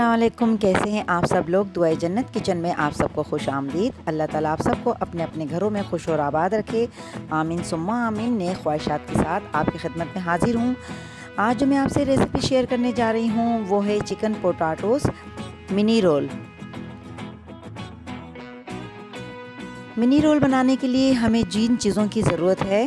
अस्सलाम वालेकुम। कैसे हैं आप सब लोग। दुआए जन्नत किचन में आप सबको खुश आमदीद। अल्लाह ताला आप सबको अपने अपने घरों में खुश और आबाद रखे। आमीन सुम्मा आमीन। नेक ख्वाहिशात के साथ आपकी खिदमत में हाजिर हूँ। आज जो मैं आपसे रेसिपी शेयर करने जा रही हूँ वो है chicken potatoes mini roll. Mini roll बनाने के लिए हमें जिन चीज़ों की ज़रूरत है,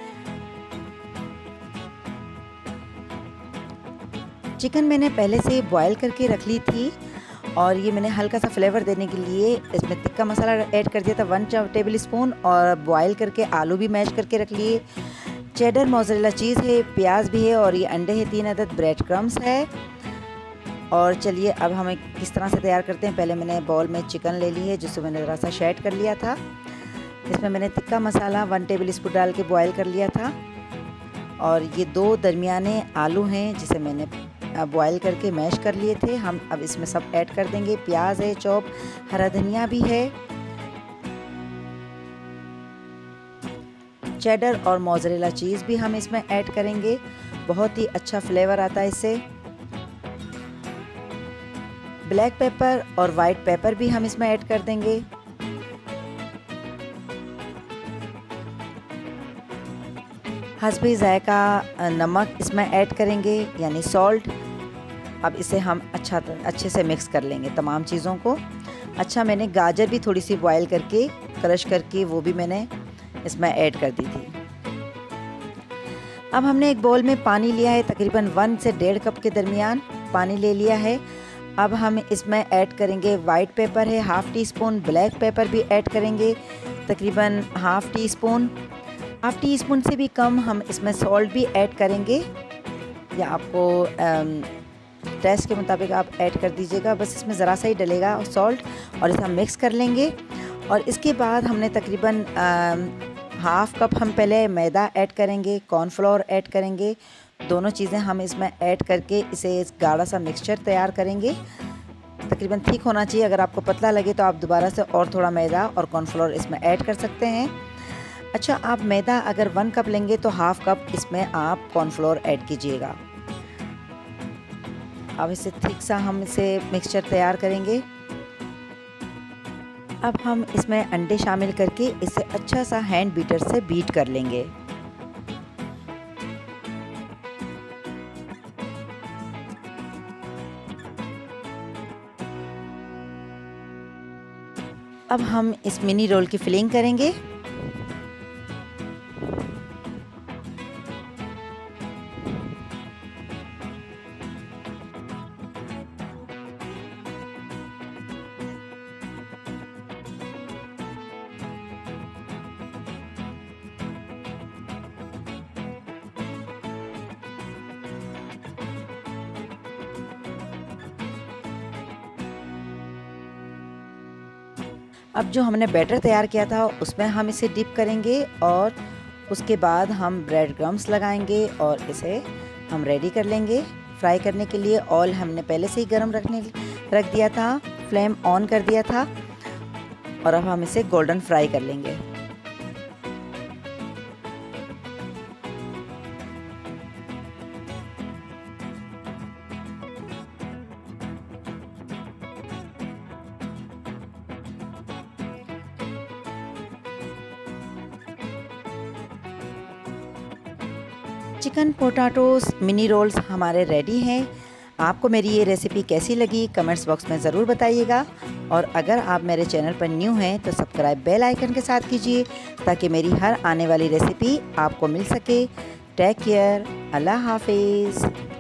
चिकन मैंने पहले से बॉयल करके रख ली थी और ये मैंने हल्का सा फ्लेवर देने के लिए इसमें तिक्का मसाला ऐड कर दिया था 1 टेबल स्पून, और बॉयल करके आलू भी मैश करके रख लिए। चेडर मोज़रेला चीज़ है, प्याज भी है और ये अंडे हैं 3 अदद, ब्रेड क्रम्स है। और चलिए अब हमें किस तरह से तैयार करते हैं। पहले मैंने बाउल में चिकन ले ली है जिसको मैंने ज़रा सा शेड कर लिया था। इसमें मैंने तिक्का मसाला 1 टेबल स्पून डाल के बॉयल कर लिया था। और ये 2 दरमियाने आलू हैं जिसे मैंने बॉयल करके मैश कर लिए थे। हम अब इसमें सब ऐड कर देंगे। प्याज है चॉप, हरा धनिया भी है, चेडर और मोज़रेला चीज़ भी हम इसमें ऐड करेंगे। बहुत ही अच्छा फ्लेवर आता है इससे। ब्लैक पेपर और वाइट पेपर भी हम इसमें ऐड कर देंगे। हस्बे ज़ायका नमक इसमें ऐड करेंगे, यानी सॉल्ट। अब इसे हम अच्छे से मिक्स कर लेंगे तमाम चीज़ों को। अच्छा, मैंने गाजर भी थोड़ी सी बॉयल करके क्रश करके वो भी मैंने इसमें ऐड कर दी थी। अब हमने एक बाउल में पानी लिया है, तकरीबन 1 से 1.5 कप के दरमियान पानी ले लिया है। अब हम इसमें ऐड करेंगे वाइट पेपर है ½ टी स्पून, ब्लैक पेपर भी ऐड करेंगे तकरीबन ½ टी स्पून। ½ टी स्पून से भी कम हम इसमें सॉल्ट भी ऐड करेंगे, या आपको टेस्ट के मुताबिक आप ऐड कर दीजिएगा। बस इसमें ज़रा सा ही डलेगा सॉल्ट, और इसे हम मिक्स कर लेंगे। और इसके बाद हमने तकरीबन ½ कप हम पहले मैदा ऐड करेंगे, कॉर्नफ्लोर ऐड करेंगे। दोनों चीज़ें हम इसमें ऐड करके इसे गाढ़ा सा मिक्सचर तैयार करेंगे। तकरीबन थिक होना चाहिए। अगर आपको पतला लगे तो आप दोबारा से और थोड़ा मैदा और कॉर्नफ्लोर इसमें ऐड कर सकते हैं। अच्छा, आप मैदा अगर 1 कप लेंगे तो ½ कप इसमें आप कॉर्नफ्लोर ऐड कीजिएगा। अब इसे थिक सा हम इसे मिक्सचर तैयार करेंगे। अब हम इसमें अंडे शामिल करके इसे अच्छा सा हैंड बीटर से बीट कर लेंगे। अब हम इस मिनी रोल की फिलिंग करेंगे। अब जो हमने बैटर तैयार किया था उसमें हम इसे डिप करेंगे और उसके बाद हम ब्रेड क्रम्स लगाएंगे और इसे हम रेडी कर लेंगे फ्राई करने के लिए। ऑयल हमने पहले से ही गर्म रख दिया था, फ्लेम ऑन कर दिया था, और अब हम इसे गोल्डन फ्राई कर लेंगे। चिकन पोटैटोस मिनी रोल्स हमारे रेडी हैं। आपको मेरी ये रेसिपी कैसी लगी कमेंट्स बॉक्स में ज़रूर बताइएगा। और अगर आप मेरे चैनल पर न्यू हैं तो सब्सक्राइब बेल आइकन के साथ कीजिए ताकि मेरी हर आने वाली रेसिपी आपको मिल सके। टेक केयर, अल्लाह हाफिज़।